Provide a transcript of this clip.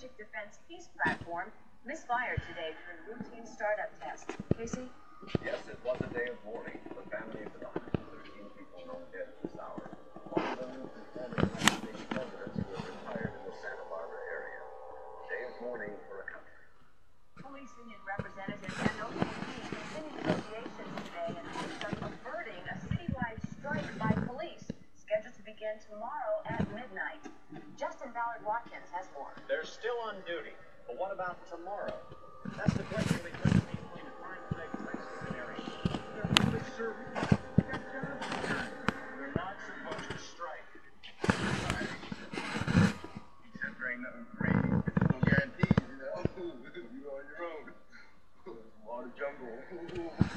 Strategic Defense Peace Platform misfired today during routine startup tests. Casey? Yes, it was a day of mourning for the families of 113 people known dead at this hour. One of them is former United States presidents who are retired in the Santa Barbara area. A day of mourning for a country. Police union representatives and OPP continue negotiations today in hopes of averting a citywide strike by police scheduled to begin tomorrow at midnight. Justin Ballard-Watkins has more. They're still on duty, but what about tomorrow? That's the question they put to me in the crime take place scenario. They're public servants. They're not supposed to strike. Except there ain't nothing free. No guarantees, you know. You're on your own. All the jungle.